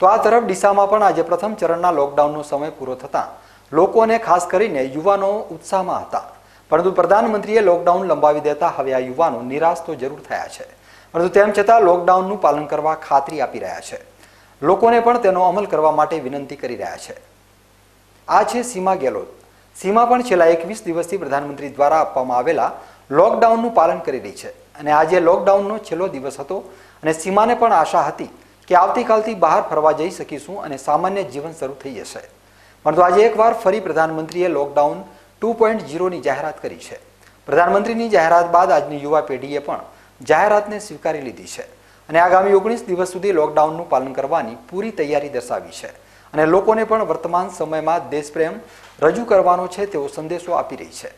તો આ તરફ ડીસામાં પણ આજે પ્રથમ ચરણના લોકડાઉનનો સમય પૂરો થતાં લોકોને ખાસ કરીને યુવાનો ઉત્સાહમાં હતા, પરંતુ પ્રધાનમંત્રીએ લોકડાઉન લંબાવી દેતા હવે આ યુવાનો નિરાશ તો જરૂર થયા છે, પરંતુ તેમ છતાં લોકડાઉનનું પાલન કરવા ખાતરી આપી રહ્યા છે. લોકોને પણ તેનો અમલ કરવા માટે વિનંતી કરી રહ્યા છે. આ છે સીમા ગેહલોત. સીમા પણ છેલ્લા 21 દિવસથી પ્રધાનમંત્રી દ્વારા આપવામાં આવેલા લોકડાઉનનું પાલન કરી રહી છે અને આજે લોકડાઉનનો છેલ્લો દિવસ હતો અને સીમાને પણ આશા હતી કે આવતીકાલથી બહાર ફરવા જઈ શકીશું અને સામાન્ય જીવન શરૂ થઈ જશે, પરંતુ આજે એકવાર ફરી પ્રધાનમંત્રીએ લોકડાઉન 2.0ની જાહેરાત કરી છે. પ્રધાનમંત્રીની જાહેરાત બાદ આજની યુવા પેઢીએ પણ જાહેરાતને સ્વીકારી લીધી છે અને આગામી 19 દિવસ સુધી લોકડાઉનનું પાલન કરવાની પૂરી તૈયારી દર્શાવી છે અને લોકોને પણ વર્તમાન સમયમાં દેશપ્રેમ રજૂ કરવાનો છે તેવો સંદેશો આપી રહી છે.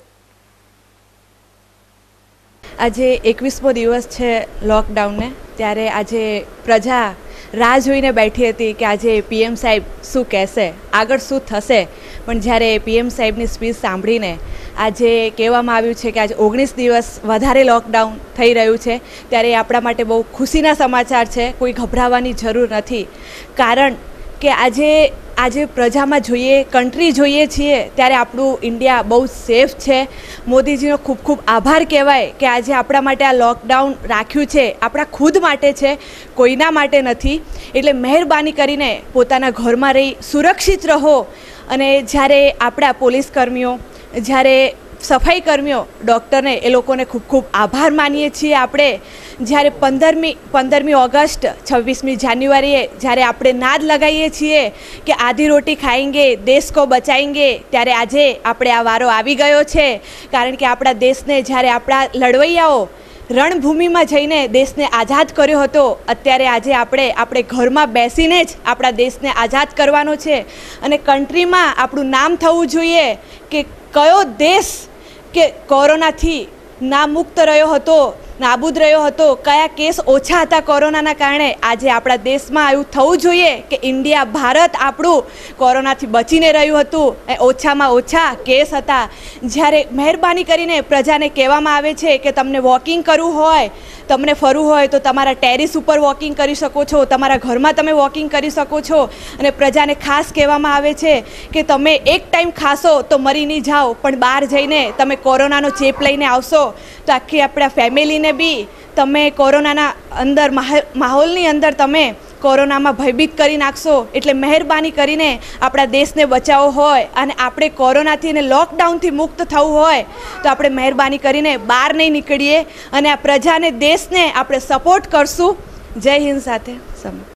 આજે 21મો દિવસ છે લોકડાઉનને, ત્યારે આજે પ્રજા રાહ જોઈને બેઠી હતી કે આજે પીએમ સાહેબ શું કહેશે, આગળ શું થશે. પણ જ્યારે પીએમ સાહેબની સ્પીચ સાંભળીને આજે કહેવામાં આવ્યું છે કે આજે 19 દિવસ વધારે લોકડાઉન થઈ રહ્યું છે, ત્યારે આપણા માટે બહુ ખુશીના સમાચાર છે. કોઈ ગભરાવાની જરૂર નથી, કારણ કે આજે પ્રજામાં જોઈએ, કન્ટ્રી જોઈએ છીએ, ત્યારે આપણું ઇન્ડિયા બહુ સેફ છે. મોદીજીનો ખૂબ ખૂબ આભાર કહેવાય કે આજે આપણા માટે આ લોકડાઉન રાખ્યું છે, આપણા ખુદ માટે છે, કોઈના માટે નથી. એટલે મહેરબાની કરીને પોતાના ઘરમાં રહી સુરક્ષિત રહો. અને જ્યારે આપણા પોલીસ કર્મીઓ, જ્યારે સફાઈ કર્મીઓ, ડૉક્ટરને એ લોકોને ખૂબ ખૂબ આભાર માનીએ છીએ. આપણે જ્યારે 15મી ઓગસ્ટ 26મી જાન્યુઆરીએ જ્યારે આપણે નાદ લગાવીએ છીએ કે આધી રોટી ખાएंगे દેશ કો બચાएंगे, ત્યારે આજે આપણે આ વારો આવી ગયો છે. કારણ કે આપણા દેશને જ્યારે આપણા લડવૈયાઓ રણભૂમિમાં જઈને દેશને આઝાદ કર્યો હતો, અત્યારે આજે આપણે ઘરમાં બેસીને જ આપણા દેશને આઝાદ કરવાનો છે. અને કન્ટ્રીમાં આપણું નામ થવું જોઈએ કે કયો દેશ કે કોરોનાથી નામુક્ત રહ્યો હતો, નાબૂદ રહ્યો હતો, કયા કેસ ઓછા હતા કોરોનાના કારણે. આજે આપણા દેશમાં એવું થવું જોઈએ કે ઇન્ડિયા, ભારત આપણું કોરોનાથી બચીને રહ્યું હતું, ઓછામાં ઓછા કેસ હતા. જ્યારે મહેરબાની કરીને પ્રજાને કહેવામાં આવે છે કે તમને વોકિંગ કરવું હોય, તમને ફરવું હોય તો તમારા ટેરિસ ઉપર વોકિંગ કરી શકો છો, તમારા ઘરમાં તમે વોકિંગ કરી શકો છો. અને પ્રજાને ખાસ કહેવામાં આવે છે કે તમે એક ટાઈમ ખાશો તો મરી નહીં જાઓ, પણ બહાર જઈને તમે કોરોનાનો ચેપ લઈને આવશો તો આખી આપણા ફેમિલીને બી તમે કોરોનાના અંદર માહોલની અંદર તમે કોરોનામાં ભયભીત કરી નાખશો. એટલે મહેરબાની કરીને આપણા દેશને બચાવવો હોય અને આપણે કોરોનાથી અને લોકડાઉનથી મુક્ત થવું હોય તો આપણે મહેરબાની કરીને બહાર નહીં નીકળીએ અને આ પ્રજાને, દેશને આપણે સપોર્ટ કરશું. જય હિન્દ સાથે સમ.